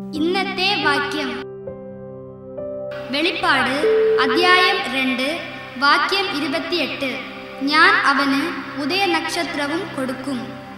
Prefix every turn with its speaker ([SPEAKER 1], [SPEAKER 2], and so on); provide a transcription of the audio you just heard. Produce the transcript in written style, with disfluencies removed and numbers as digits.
[SPEAKER 1] ഇന്നത്തെ വാക്യം വെളിപ്പാട് അധ്യായം 2 വാക്യം 28. ഞാൻ അവന് ഉദയനക്ഷത്രവും കൊടുക്കും.